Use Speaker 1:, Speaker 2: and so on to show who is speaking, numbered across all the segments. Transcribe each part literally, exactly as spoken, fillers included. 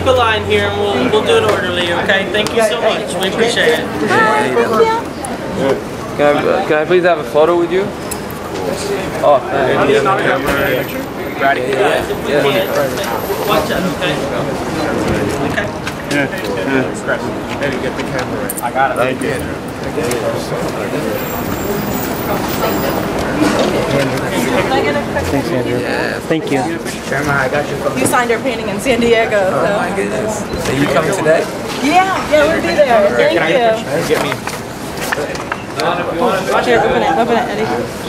Speaker 1: a line here and we'll we'll do it orderly. Okay. Thank you so much. We appreciate it.
Speaker 2: Hi, thank you.
Speaker 3: Can I, can I please have a photo with you? Oh, thank you.
Speaker 1: Right here. Yeah. Watch out, okay? Okay.
Speaker 4: Yeah. Yeah. Eddie, get the camera right. I got it. Thank you.
Speaker 5: Thanks, Andrew.
Speaker 3: Yeah.
Speaker 5: Thank you.
Speaker 4: Grandma, I got your phone.
Speaker 2: You signed our painting in San Diego.
Speaker 3: Oh
Speaker 2: So.
Speaker 3: my goodness. So you coming today?
Speaker 2: Yeah, yeah, we'll be there. Thank you.
Speaker 4: Get me.
Speaker 2: Here, open it, open it, Eddie.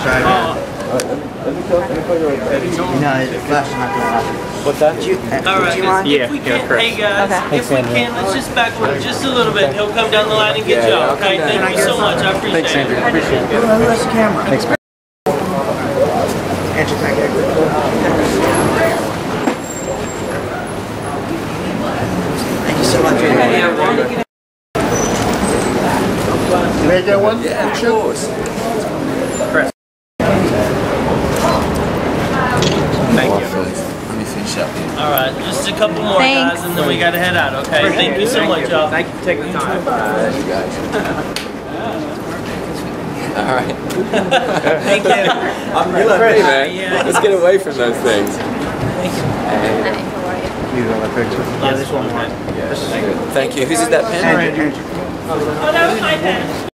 Speaker 6: No, it's flash not gonna happen.
Speaker 5: What's that?
Speaker 6: Do you, uh,
Speaker 1: All
Speaker 6: do
Speaker 1: right.
Speaker 6: you mind?
Speaker 1: If
Speaker 5: Yeah,
Speaker 1: we
Speaker 5: yeah,
Speaker 1: can,
Speaker 5: correct.
Speaker 1: hey guys,
Speaker 2: Okay.
Speaker 1: if we can, let's just backward just a little bit. He'll come down the line and get
Speaker 3: Yeah,
Speaker 1: you
Speaker 3: yeah,
Speaker 1: out.
Speaker 3: I'll come
Speaker 1: Okay.
Speaker 3: down.
Speaker 1: Thank you so much. I appreciate
Speaker 5: Thanks,
Speaker 1: it.
Speaker 5: Andrew. Appreciate it.
Speaker 6: Who has the camera?
Speaker 5: Thanks, man.
Speaker 6: Andrew, can I get it? Thank you so much. Andrew.
Speaker 4: You made that one?
Speaker 3: Yeah, of course.
Speaker 1: Thank you.
Speaker 3: Let me finish up here.
Speaker 1: All right, just a couple more
Speaker 2: Thanks.
Speaker 1: guys, and then we gotta head out. Okay. Thank you so much, y'all.
Speaker 4: Thank you for taking the time.
Speaker 3: Uh, you guys. All right.
Speaker 1: Thank you.
Speaker 3: I'm ready, man.
Speaker 1: Yeah.
Speaker 3: Let's get away from those things.
Speaker 1: Thank you.
Speaker 3: Hey.
Speaker 5: You want a picture?
Speaker 1: Yeah, this one.
Speaker 3: Thank you. Whose is that pen?
Speaker 6: Andrew, Andrew.
Speaker 1: Oh, that was my pen.